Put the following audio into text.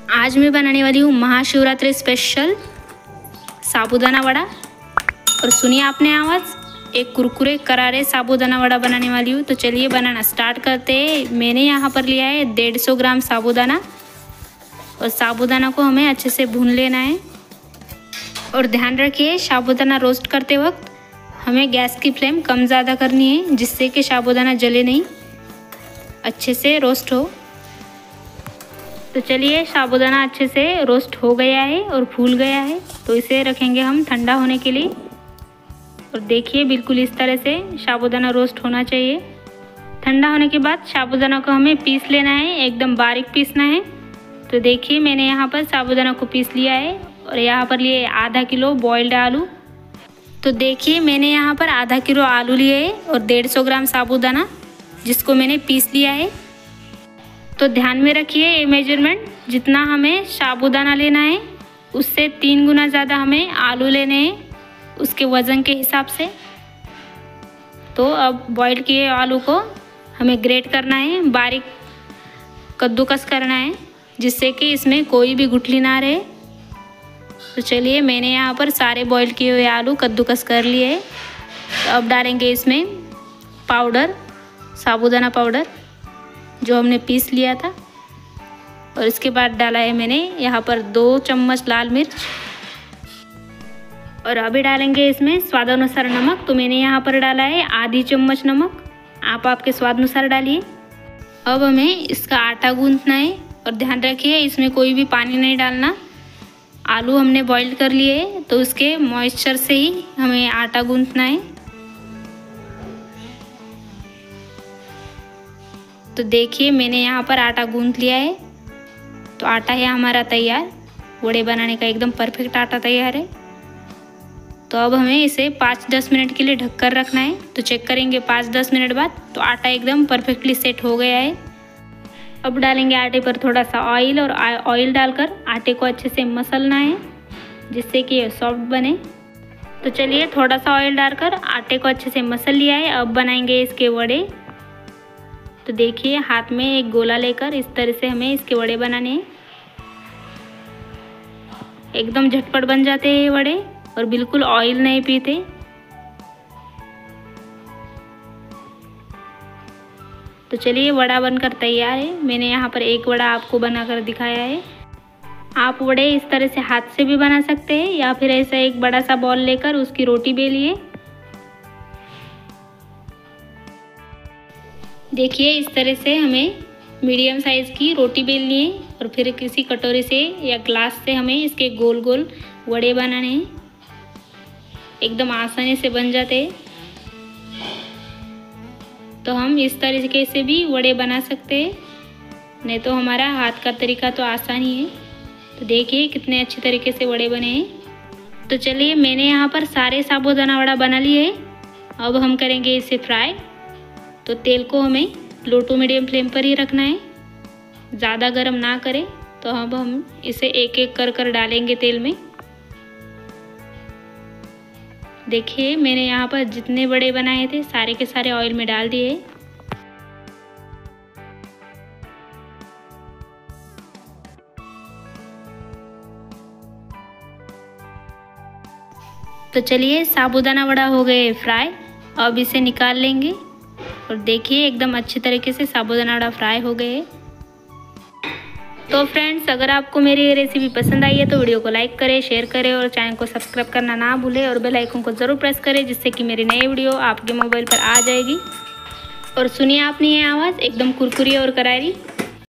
आज मैं बनाने वाली हूँ महाशिवरात्रि स्पेशल साबूदाना वड़ा। और सुनिए आपने आवाज़, एक कुरकुरे करारे साबूदाना वड़ा बनाने वाली हूँ। तो चलिए बनाना स्टार्ट करते हैं। मैंने यहाँ पर लिया है 150 ग्राम साबूदाना और साबूदाना को हमें अच्छे से भून लेना है। और ध्यान रखिए साबूदाना रोस्ट करते वक्त हमें गैस की फ्लेम कम ज़्यादा करनी है, जिससे कि साबूदाना जले नहीं, अच्छे से रोस्ट हो। तो चलिए साबूदाना अच्छे से रोस्ट हो गया है और फूल गया है, तो इसे रखेंगे हम ठंडा होने के लिए। और देखिए बिल्कुल इस तरह से साबूदाना रोस्ट होना चाहिए। ठंडा होने के बाद साबूदाना को हमें पीस लेना है, एकदम बारीक पीसना है। तो देखिए मैंने यहाँ पर साबूदाना को पीस लिया है और यहाँ पर लिए आधा किलो बॉइल्ड आलू। तो देखिए मैंने यहाँ पर आधा किलो आलू लिए है और 150 ग्राम साबूदाना, जिसको मैंने पीस लिया है। तो ध्यान में रखिए ये मेजरमेंट, जितना हमें साबूदाना लेना है उससे 3 गुना ज़्यादा हमें आलू लेने हैं, उसके वज़न के हिसाब से। तो अब बॉईल किए आलू को हमें ग्रेट करना है, बारीक कद्दूकस करना है, जिससे कि इसमें कोई भी गुठली ना रहे। तो चलिए मैंने यहाँ पर सारे बॉईल किए हुए आलू कद्दूकस कर लिए हैं। तो अब डालेंगे इसमें पाउडर, साबूदाना पाउडर जो हमने पीस लिया था। और इसके बाद डाला है मैंने यहाँ पर 2 चम्मच लाल मिर्च। और अभी डालेंगे इसमें स्वादानुसार नमक। तो मैंने यहाँ पर डाला है आधी चम्मच नमक, आप आपके स्वाद अनुसार डालिए। अब हमें इसका आटा गूंथना है और ध्यान रखिए इसमें कोई भी पानी नहीं डालना। आलू हमने बॉईल कर लिए तो उसके मॉइस्चर से ही हमें आटा गूंथना है। तो देखिए मैंने यहाँ पर आटा गूंथ लिया है। तो आटा है हमारा तैयार, वड़े बनाने का एकदम परफेक्ट आटा तैयार है। तो अब हमें इसे 5-10 मिनट के लिए ढककर रखना है। तो चेक करेंगे 5-10 मिनट बाद, तो आटा एकदम परफेक्टली सेट हो गया है। अब डालेंगे आटे पर थोड़ा सा ऑयल और ऑयल डालकर आटे को अच्छे से मसलना है, जिससे कि ये सॉफ्ट बने। तो चलिए थोड़ा सा ऑयल डालकर आटे को अच्छे से मसल लिया है। अब बनाएंगे इसके वड़े। तो देखिए हाथ में एक गोला लेकर इस तरह से हमें इसके वड़े बनाने हैं। एकदम झटपट बन जाते हैं ये वड़े और बिल्कुल ऑयल नहीं पीते। तो चलिए वड़ा बनकर तैयार है। मैंने यहाँ पर एक वड़ा आपको बनाकर दिखाया है। आप वड़े इस तरह से हाथ से भी बना सकते हैं या फिर ऐसा एक बड़ा सा बॉल लेकर उसकी रोटी बेलिए। देखिए इस तरह से हमें मीडियम साइज़ की रोटी बेलनी है और फिर किसी कटोरे से या ग्लास से हमें इसके गोल गोल वड़े बनाने हैं। एकदम आसानी से बन जाते हैं। तो हम इस तरीके से भी वड़े बना सकते हैं, नहीं तो हमारा हाथ का तरीका तो आसान ही है। तो देखिए कितने अच्छे तरीके से वड़े बने हैं। तो चलिए मैंने यहाँ पर सारे साबूदाना वड़ा बना लिए। अब हम करेंगे इसे फ्राई। तो तेल को हमें लो टू मीडियम फ्लेम पर ही रखना है, ज़्यादा गर्म ना करें। तो अब हम इसे एक एक कर डालेंगे तेल में। देखिए मैंने यहाँ पर जितने बड़े बनाए थे सारे के सारे ऑयल में डाल दिए। तो चलिए साबूदाना वड़ा हो गए फ्राई। अब इसे निकाल लेंगे और देखिए एकदम अच्छे तरीके से साबूदाना वड़ा फ्राई हो गए। तो फ्रेंड्स अगर आपको मेरी ये रेसिपी पसंद आई है तो वीडियो को लाइक करें, शेयर करें और चैनल को सब्सक्राइब करना ना भूलें और बेल आइकन को ज़रूर प्रेस करें, जिससे कि मेरी नई वीडियो आपके मोबाइल पर आ जाएगी। और सुनिए आपने ये आवाज़ एकदम कुरकुरी और करारी।